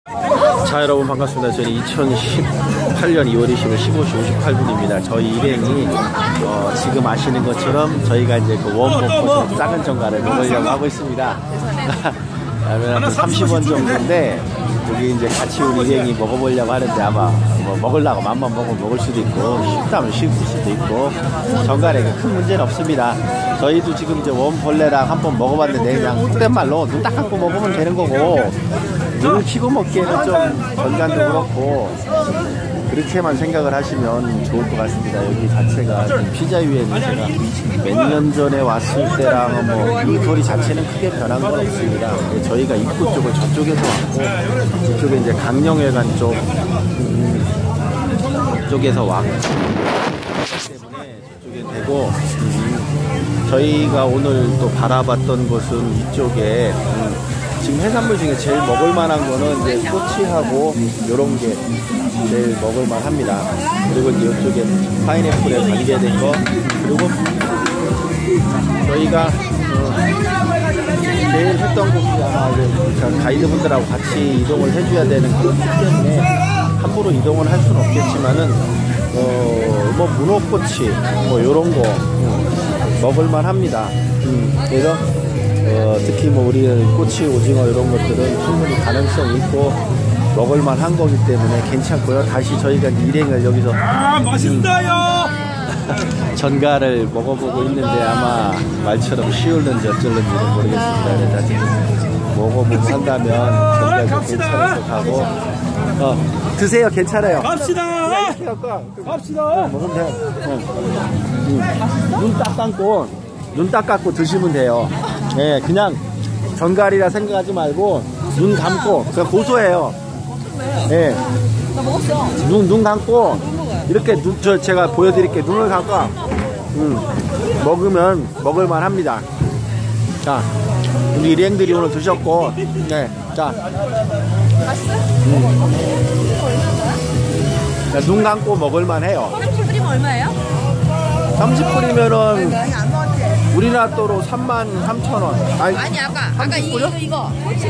자, 여러분 반갑습니다. 저는 2018년 2월 20일 15시 58분입니다. 저희 일행이 지금 아시는 것처럼 저희가 이제 그 원복포 작은 정갈을 먹으려고 하고 있습니다. 그러면 한 30원 정도인데 여기 이제 같이 우리 일행이 먹어보려고 하는데 아마 뭐 먹으려고 맘만 먹을 수도 있고 쉽다면 쉽을 수도 있고 정갈에 큰 문제는 없습니다. 저희도 지금 이제 원벌레랑 한번 먹어봤는데 그냥 속된 말로 눈 딱 감고 먹으면 되는 거고 눈을 키고 먹기에는 좀 전간도 그렇고 그렇게만 생각을 하시면 좋을 것 같습니다. 여기 자체가 피자 위에는 제가 몇 년 전에 왔을 때랑 뭐 이 거리 자체는 크게 변한 건 없습니다. 저희가 입구 쪽을 저쪽에서 왔고 이쪽에 이제 강령회관 쪽에서 왔기 때문에 저쪽에 되고 저희가 오늘 또 바라봤던 곳은 이쪽에 지금 해산물 중에 제일 먹을만한 거는 이제 꼬치하고 요런 게 제일 먹을만 합니다. 그리고 이제 이쪽에 파인애플에 관계된 거 그리고 저희가 제일 했던 곳이 아마 이제 가이드분들하고 같이 이동을 해줘야 되는 그렇기 때문에 함부로 이동을 할 수는 없겠지만은 뭐 문어꼬치 뭐 요런 거 먹을만 합니다. 그래서 특히 뭐 우리 꼬치, 오징어 이런 것들은 충분히 가능성이 있고 먹을만 한 거기 때문에 괜찮고요. 다시 저희가 일행을 여기서 맛있어요! 전갈을 먹어보고 있는데 아마 말처럼 쉬울는지 어쩔는지는 모르겠습니다. 그래서 지금 먹어보고 한다면 전갈도 괜찮을 것 같고 드세요. 괜찮아요. 갑시다! 갑시다! 먹으면 돼요. 눈 딱 감고 드시면 돼요. 네, 그냥 전갈이라 생각하지 말고 눈 감고 그냥 고소해요. 네. 나 먹었어. 눈 감고 이렇게 제가 보여드릴게요. 눈을 감고 먹으면 먹을만 합니다. 자, 우리 일행들이 오늘 드셨고, 네, 자, 눈 감고 먹을만 해요. 30불이면 얼마예요? 30불이면은 우리나라 돈으로 33,000원. 아니 아까 이거. 그렇지.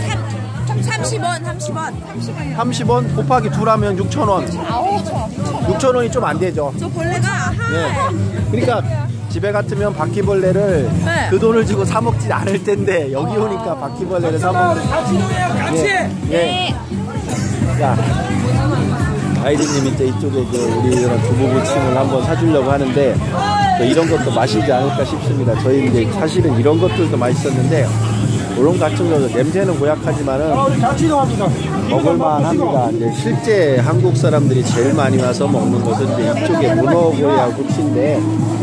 30원. 30원 곱하기 2라면 6,000원. 6,000원이 좀 안 되죠. 저 벌레가 네. 그러니까 집에 같으면 바퀴벌레를 네. 그 돈을 주고 사 먹지 않을 텐데 여기 오니까 바퀴벌레를 사 먹는. 같이 놀아요, 같이! 네. 자, 아이디님이 이제 이쪽에 우리 이런 두부부침을 한번 사주려고 하는데 이런 것도 마시지 않을까 싶습니다. 저희 이제 사실은 이런 것들도 맛있었는데 이런 같은 경우 냄새는 고약하지만은 먹을만 합니다. 이제 실제 한국 사람들이 제일 많이 와서 먹는 것은 이제 이쪽에 문어구이하고 꼬치인데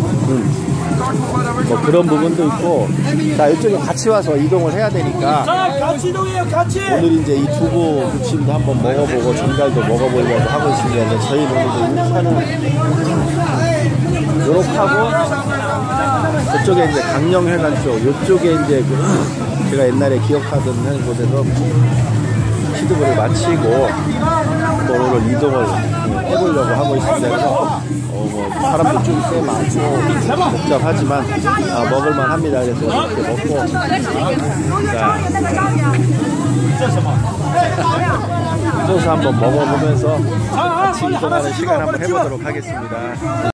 뭐 그런 부분도 있고 자 이쪽에 같이 와서 이동을 해야 되니까 같이 이동해요, 같이! 오늘 이제 이 두부 부침도 한번 먹어보고 전갈도 먹어보려고 하고 있습니다. 근데 저희 오늘도 인사는 요렇게 하고 저쪽에 이제 강령회관 쪽 요쪽에 이제 제가 옛날에 기억하던 곳에서 시드볼을 마치고 또 오늘 이동을 해보려고 하고 있습니다. 그래서 뭐 사람도 좀 꽤 많고 복잡하지만 먹을만 합니다. 그래서 이렇게 먹고 자 소스 한번 먹어보면서 같이 이동하는 시간 한번 해보도록 하겠습니다.